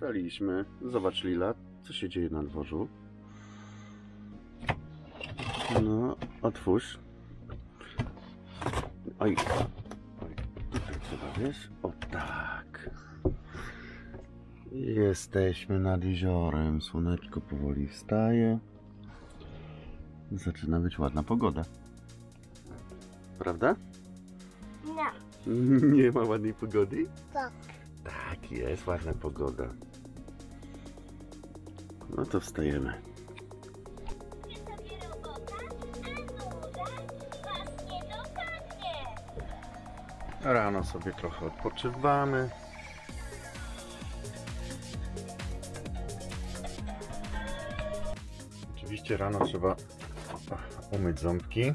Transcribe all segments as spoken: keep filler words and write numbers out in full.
Wstaliśmy. Zobacz, Lila, co się dzieje na dworzu. No, otwórz. Oj, oj, tutaj trzeba, wiesz? O tak. Jesteśmy nad jeziorem. Słoneczko powoli wstaje. Zaczyna być ładna pogoda. Prawda? Nie. Nie ma ładnej pogody? Tak. Tak, jest ładna pogoda. No to wstajemy. Rano sobie trochę odpoczywamy. Oczywiście rano trzeba umyć ząbki.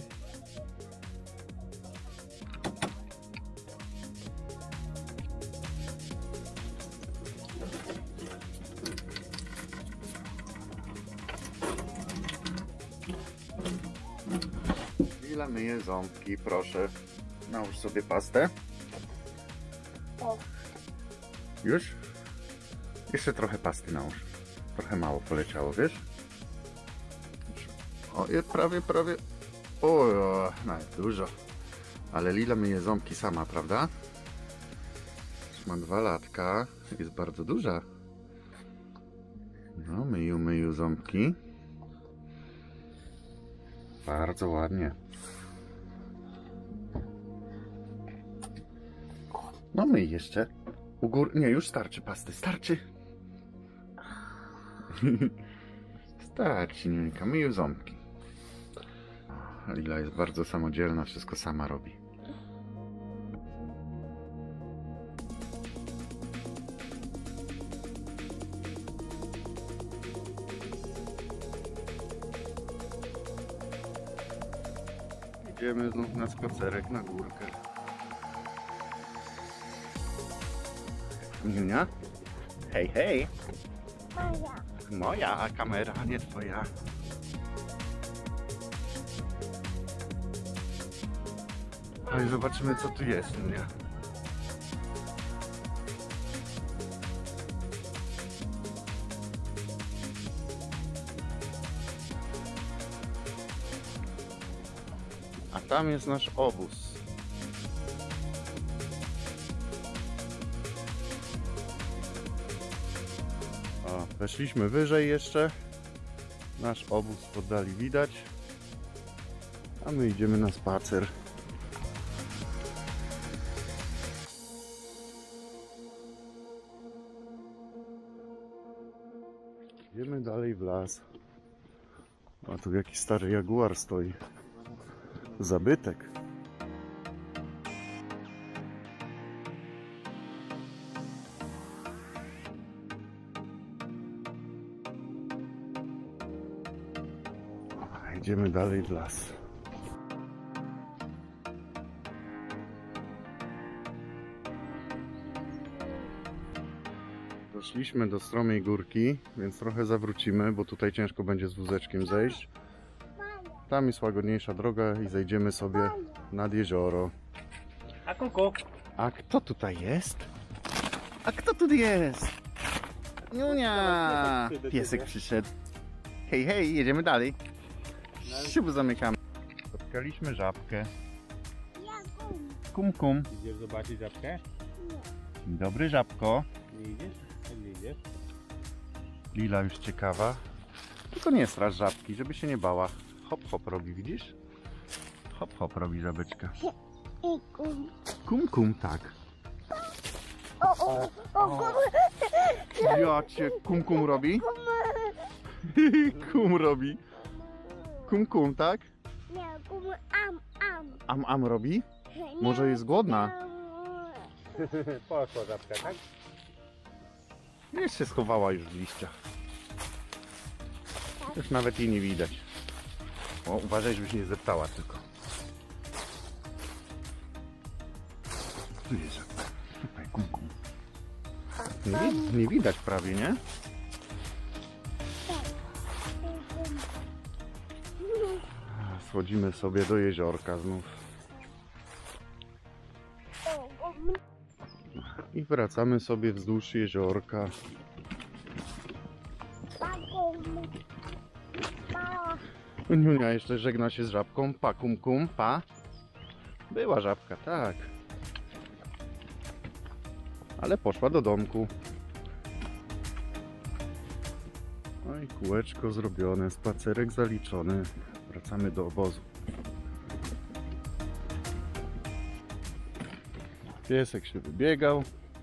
Lila myje ząbki, proszę. Nałóż sobie pastę. O. Już? Jeszcze trochę pasty nałóż. Trochę mało poleciało, wiesz? O, jest prawie, prawie... O, nawet dużo. Ale Lila myje ząbki sama, prawda? Już ma dwa latka. Jest bardzo duża. No, myju, myju ząbki. Bardzo ładnie. No myj jeszcze. U góry... Nie, już starczy pasty. Starczy. Starczy, Nienka. Myju ząbki. Lila jest bardzo samodzielna. Wszystko sama robi. Idziemy znów na spacerek na górkę. Niunia? Hej, hej! Moja. Moja, a kamera, nie twoja. No i zobaczymy, co tu jest, Niunia. A tam jest nasz obóz. O, weszliśmy wyżej jeszcze. Nasz obóz w oddali widać. A my idziemy na spacer. Idziemy dalej w las. A tu jakiś stary jaguar stoi. Zabytek. Idziemy dalej w las. Doszliśmy do stromej górki, więc trochę zawrócimy, bo tutaj ciężko będzie z wózeczkiem zejść. Tam jest łagodniejsza droga i zejdziemy sobie nad jezioro. A kuku? A kto tutaj jest? A kto tu jest? Niunia! Piesek przyszedł. Hej, hej, jedziemy dalej. Siup, zamykamy. Spotkaliśmy żabkę. Kum, kum. Idziesz zobaczyć żabkę? Dzień dobry, żabko. Nie idziesz? Nie idziesz? Lila już ciekawa. Tylko nie straż żabki, żeby się nie bała. Hop, hop robi, widzisz? Hop, hop robi żabeczka. I kum. Kum, kum, tak. O, o, o, kum. Ja cię, kum, kum robi? Kum robi. Kum, kum, tak? Nie, kum, am, am. Am, am robi? Może jest głodna? Poszła żabka, tak? Jest się schowała już w liściach. Już nawet jej nie widać. O, uważaj, żebyś nie zeptała tylko. Tu jest żabka. Tutaj, kum, kum. Nie, nie widać prawie, nie? Schodzimy sobie do jeziorka znów. I wracamy sobie wzdłuż jeziorka. Niunia jeszcze żegna się z żabką. Pa, kum, kum, pa. Była żabka, tak. Ale poszła do domku. No i kółeczko zrobione, spacerek zaliczony. Wracamy do obozu. Piesek się wybiegał.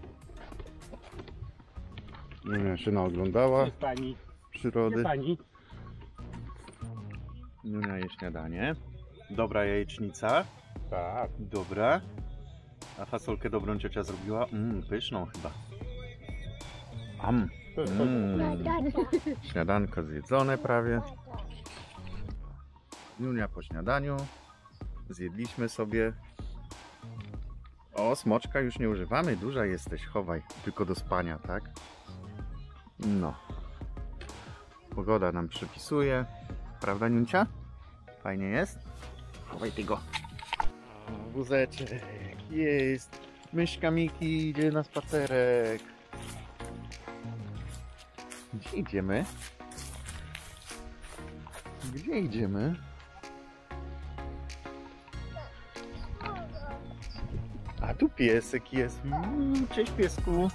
Niunia się naoglądała Jest pani. przyrody. Jest pani. Niunia je śniadanie. Dobra jajecznica. Tak. Dobra. A fasolkę dobrą ciocia zrobiła? Mmm, pyszną chyba. Am. To jest Mm. Tata. Śniadanko zjedzone prawie. Niunia po śniadaniu. Zjedliśmy sobie. O, smoczka już nie używamy. Duża jesteś, chowaj. Tylko do spania, tak? No. Pogoda nam przypisuje. Prawda, Niuncia? Fajnie jest? Chowaj ty go. O, wózeczek jest. Myszka Miki idzie na spacerek. Gdzie idziemy? Gdzie idziemy? A tu piesek jest. Mm, Cześć piesku.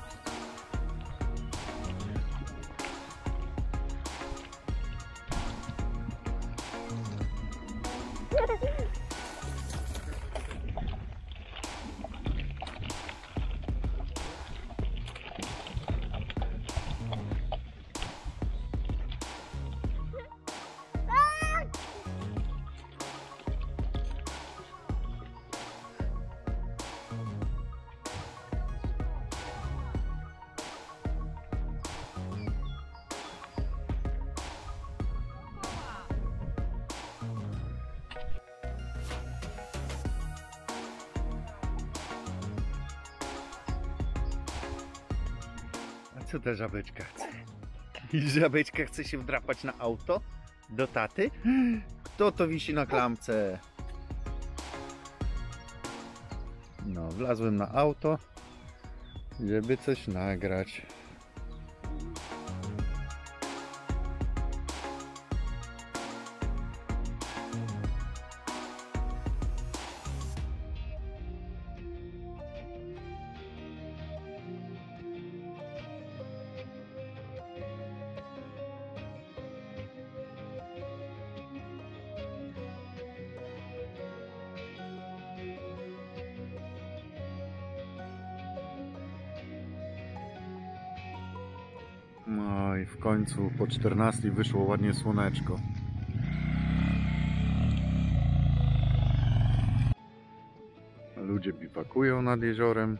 A co ta żabeczka chce? Żabeczka chce się wdrapać na auto? Do taty? Kto to wisi na klamce? No, wlazłem na auto, żeby coś nagrać. No i w końcu po czternastej wyszło ładnie słoneczko. Ludzie biwakują nad jeziorem.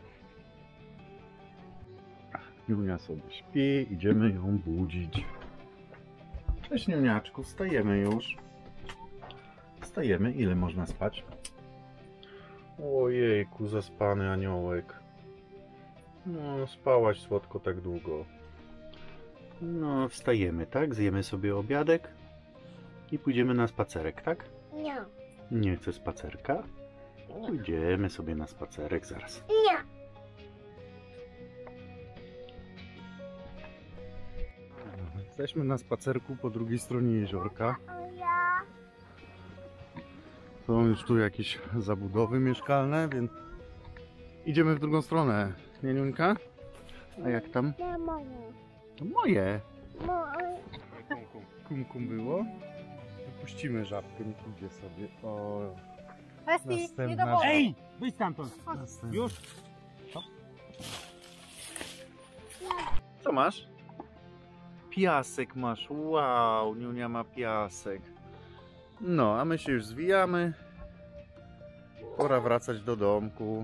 Niunia sobie śpi, idziemy ją budzić. Cześć Niuniaczku, wstajemy już. Wstajemy, ile można spać? Ojejku, zaspany aniołek. No, spałaś słodko tak długo. No, wstajemy, tak? Zjemy sobie obiadek i pójdziemy na spacerek, tak? Nie. Nie chcę spacerka? Pójdziemy sobie na spacerek zaraz. Nie. Jesteśmy na spacerku po drugiej stronie jeziorka. Ja. Są już tu jakieś zabudowy mieszkalne, więc idziemy w drugą stronę. Nie, Niuńka? A jak tam? Nie moje. To moje. Moje. Kum kum było. Puścimy żabkę, niech idzie sobie. O, Esti, nie Następna do wody. Ej! Wyjdź stamtąd. następny. Już? Co masz? Piasek masz. Wow, Niunia ma piasek. No, a my się już zwijamy. Pora wracać do domku.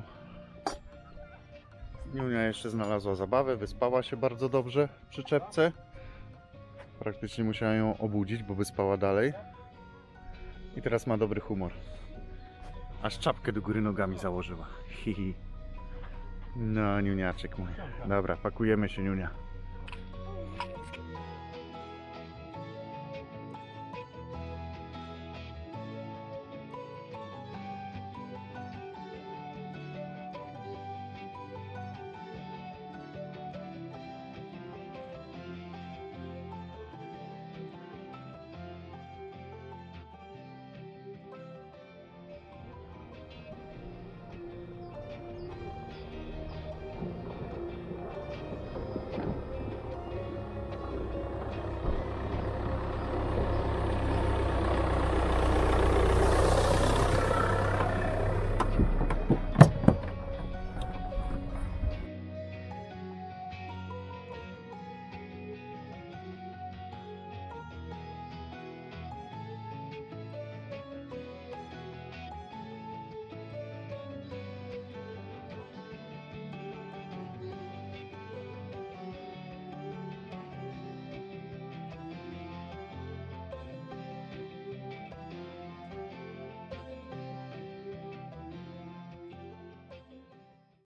Niunia jeszcze znalazła zabawę, wyspała się bardzo dobrze w przyczepce. Praktycznie musiałem ją obudzić, bo wyspała dalej. I teraz ma dobry humor. Aż czapkę do góry nogami założyła. Hihi. No, Niuniaczek mój. Dobra, pakujemy się, Niunia.